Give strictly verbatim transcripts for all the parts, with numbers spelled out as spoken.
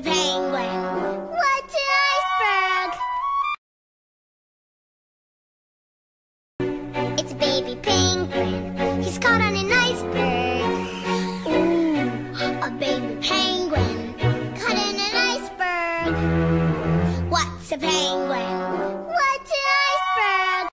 What's a penguin? What's an iceberg? It's a baby penguin. He's caught on an iceberg. Ooh, a baby penguin caught in an iceberg. What's a penguin? What's an iceberg?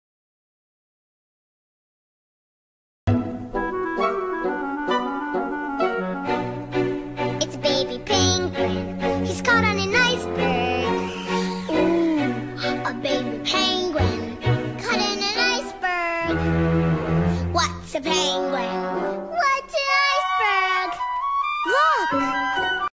It's a baby penguin. He's caught on an iceberg. Ooh, a baby penguin caught in an iceberg. What's a penguin? What's an iceberg? Look!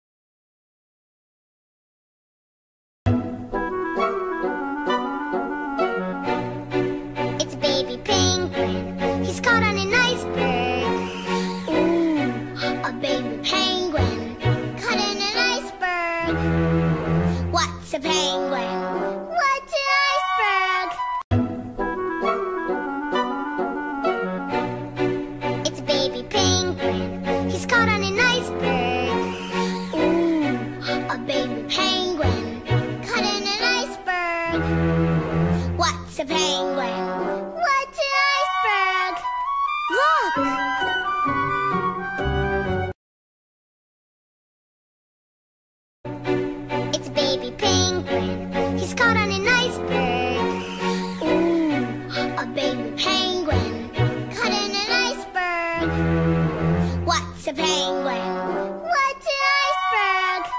It's a baby penguin. He's caught on an iceberg. Ooh, a baby penguin caught in an iceberg. What's a penguin? What's an iceberg? It's a baby penguin. He's caught on an iceberg. Ooh, a baby penguin caught in an iceberg. What's a penguin? What's an iceberg? Look! It's a baby penguin. He's caught on an iceberg. Ooh, a baby penguin caught in an iceberg. What's a penguin? What's an iceberg?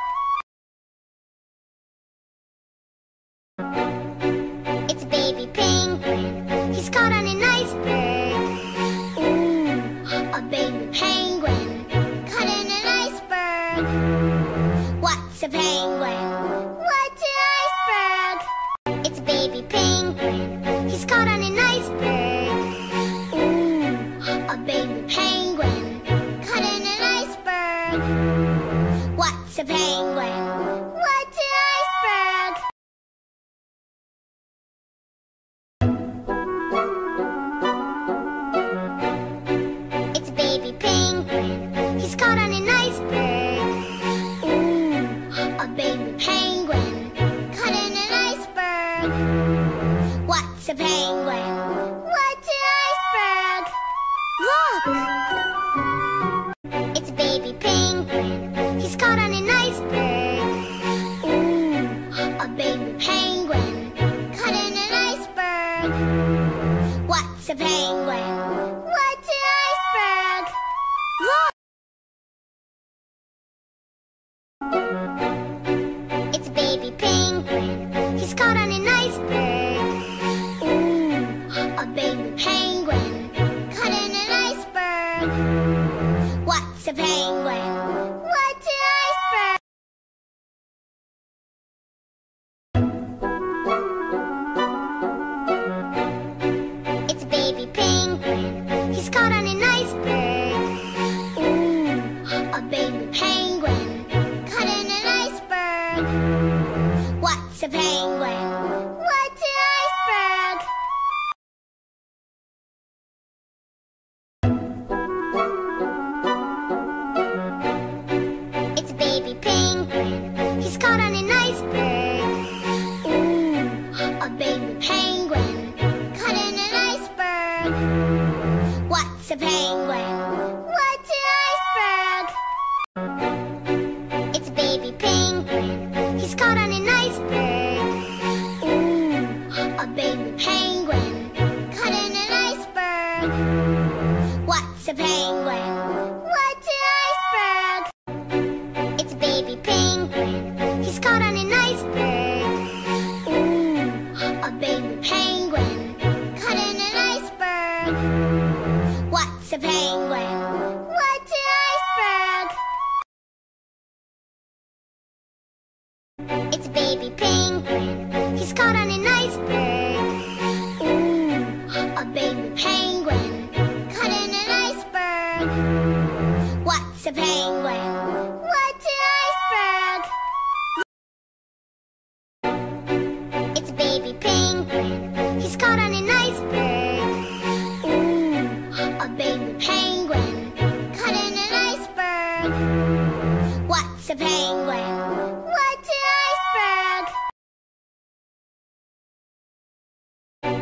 It's a baby penguin. He's caught on an iceberg. Ooh, a baby penguin caught in an iceberg. What's a penguin? What's an iceberg? It's a baby penguin. He's caught on an iceberg. Ooh, a baby penguin caught in an iceberg. What's a penguin? What's an iceberg? It's a baby penguin. He's caught on an iceberg. Ooh, a baby penguin caught in an iceberg. What's a penguin? What's an iceberg? Look! It's a baby penguin. He's caught on an iceberg. Ooh, a baby penguin caught in an iceberg. What's a penguin? What's an iceberg? Look! It's a baby penguin. He's caught on an iceberg. Ooh, a baby penguin caught in an iceberg. What's a penguin? What's an iceberg? It's a baby penguin. He's caught on an iceberg. Ooh, a baby penguin caught in an iceberg. What's a penguin? What's an iceberg? It's a baby penguin. He's caught on an iceberg. Ooh, a baby penguin caught in an iceberg. What's a penguin? What's an iceberg? It's a baby penguin. He's caught on an iceberg. Ooh, a baby penguin caught in an iceberg. What's a penguin? What's an iceberg? It's a baby penguin. He's caught on an iceberg. Ooh, a baby penguin caught in an iceberg. What's a penguin? What's an iceberg? It's a baby penguin. He's caught on an iceberg. Ooh, a baby penguin caught in an iceberg. What's a penguin? What's an iceberg? It's a baby penguin. He's caught on an iceberg. Ooh, a baby penguin caught in an iceberg. What's a penguin? What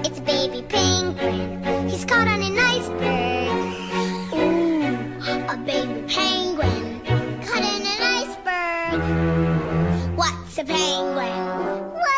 It's a baby penguin. He's caught on an iceberg. Ooh, a baby penguin caught in an iceberg. What's a penguin? What